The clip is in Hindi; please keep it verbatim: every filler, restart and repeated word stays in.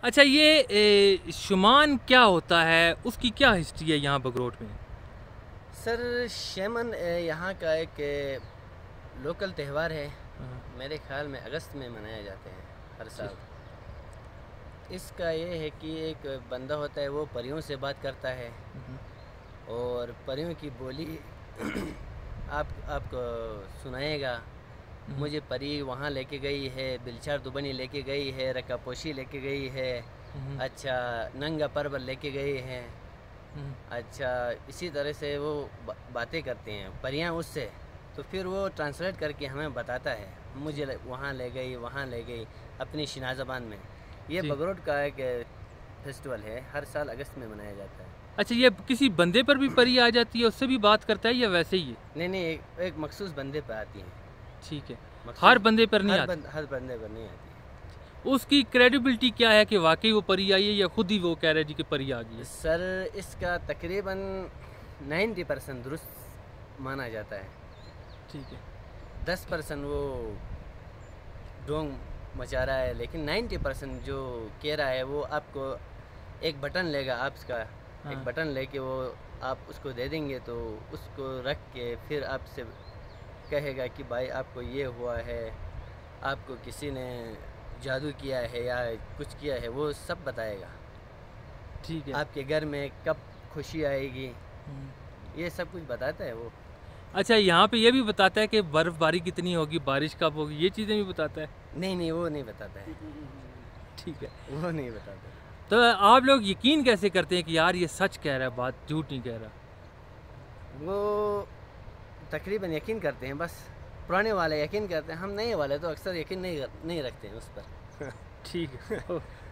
अच्छा, ये ए, शुमान क्या होता है, उसकी क्या हिस्ट्री है यहाँ बगरोट में? सर शमन यहाँ का एक लोकल त्यौहार है। हाँ। मेरे ख्याल में अगस्त में मनाया जाते हैं हर साल। इसका ये है कि एक बंदा होता है, वो परियों से बात करता है और परियों की बोली आप आपको सुनाएगा। मुझे परी वहाँ लेके गई है, बिलचार दुबनी लेके गई है, रकापोशी लेके गई है, अच्छा नंगा परवर लेके गई है। अच्छा, इसी तरह से वो बातें करते हैं परियां उससे, तो फिर वो ट्रांसलेट करके हमें बताता है, मुझे वहाँ ले गई, वहाँ ले गई, अपनी शिना ज़बान में। ये बगरोट का एक फेस्टिवल है, हर साल अगस्त में मनाया जाता है। अच्छा, ये किसी बंदे पर भी परी आ जाती है, उससे भी बात करता है या वैसे ही है? नहीं नहीं, एक, एक मखसूस बंदे पर आती है। ठीक है, हर बंदे पर नहीं हर, आती? बंद, हर बंदे पर नहीं आती। उसकी क्रेडिबिलिटी क्या है कि वाकई वो परी आई है या खुद ही वो कह रहे हैं जी कि परी आ गई है? सर इसका तकरीबन नब्बे परसेंट दुरुस्त माना जाता है। ठीक है। दस परसेंट वो ढोंग मचा रहा है, लेकिन नब्बे परसेंट जो कह रहा है वो आपको एक बटन लेगा आपका। हाँ। एक बटन लेके वो आप उसको दे देंगे तो उसको रख के फिर आपसे कहेगा कि भाई आपको ये हुआ है, आपको किसी ने जादू किया है या कुछ किया है, वो सब बताएगा। ठीक है। आपके घर में कब खुशी आएगी, ये सब कुछ बताता है वो। अच्छा, यहाँ पे ये भी बताता है कि बर्फ़बारी कितनी होगी, बारिश कब होगी, ये चीज़ें भी बताता है? नहीं नहीं, वो नहीं बताता है। ठीक है, वो नहीं बताता। तो आप लोग यकीन कैसे करते हैं कि यार ये सच कह रहा है, बात झूठ नहीं कह रहा? वो तकरीबन यकीन करते हैं, बस पुराने वाले यकीन करते हैं, हम नए वाले तो अक्सर यकीन नहीं नहीं रखते हैं उस पर। ठीक है।